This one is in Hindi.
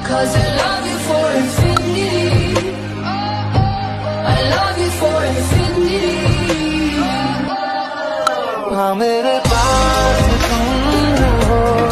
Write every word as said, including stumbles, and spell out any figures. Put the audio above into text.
Cause I love you for infinity. I love you for infinity. हाँ मेरे पास तुम हो,